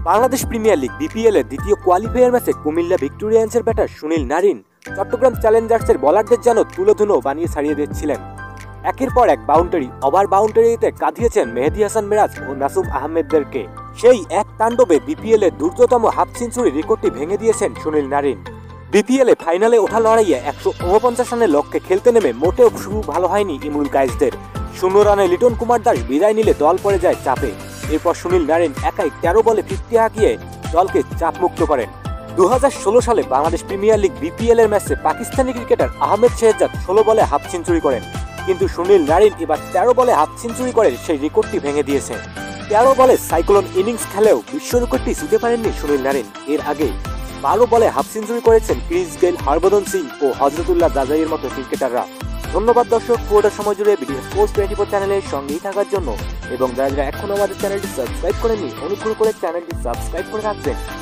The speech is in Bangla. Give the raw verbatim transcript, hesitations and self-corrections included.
বাংলাদেশ প্রিমিয়ার লিগ বিপিএল এর দ্বিতীয় কোয়ালিফায়ার ম্যাচে কুমিল্লা ভিক্টোরিয়ান্সের ব্যাটার সুনীল নারিন চট্টগ্রাম চ্যালেঞ্জার্সের বোলারদের যেন তুলোধুনো বানিয়ে ছাড়িয়ে দিচ্ছিলেন। একের পর এক বাউন্ডারি ওভার বাউন্ডারিতে কাঁদিয়েছেন মেহেদী হাসান মিরাজ ও নাসুম আহমেদদেরকে। সেই এক তাণ্ডবে বিপিএল এর দ্রুততম হাফ সেঞ্চুরি রেকর্ডটি ভেঙে দিয়েছেন সুনীল নারিন। বিপিএল এ ফাইনালে ওঠা লড়াইয়ে একশো উনপঞ্চাশ রানের লক্ষ্যে খেলতে নেমে মোটেও শুরু ভালো হয়নি ইমরুল কায়েসদের। শূন্য রানে লিটন কুমার দাস বিদায় নিলে দল পড়ে যায় চাপে। এরপর সুনীল নারিন একাই তেরো বলে ফিফটি হাঁকিয়ে দলকে চাপমুক্ত করেন। দু হাজার ষোলো সালে বাংলাদেশ প্রিমিয়ার লিগ বিপিএল এর ম্যাচে পাকিস্তানি ক্রিকেটার আহমেদ শেহজাদ ষোলো বলে হাফ সেঞ্চুরি করেন, কিন্তু সুনীল নারিন এবার তেরো বলে হাফ সেঞ্চুরি করে সেই রেকর্ডটি ভেঙে দিয়েছে। তেরো বলে সাইক্লোন ইনিংস খেলেও বিশ্ব রেকর্ডটি ছুঁতে পারেননি সুনীল নারিন। এর আগে বারো বলে হাফ সেঞ্চুরি করেছেন ক্রিস গেইল, হরভজন সিং ও হজরতুল্লাহ জাজাইয়ের মতো ক্রিকেটাররা। ধন্যবাদ দর্শক, পুরোটা সময় জুড়ে বিডি স্পোর্টস টোয়েন্টি ফোর চ্যানেলের সঙ্গেই থাকার জন্য। এবং যারা যারা এখনো আমাদের চ্যানেলটি সাবস্ক্রাইব করেননি অনুগ্রহ করে চ্যানেলটি সাবস্ক্রাইব করে রাখবেন।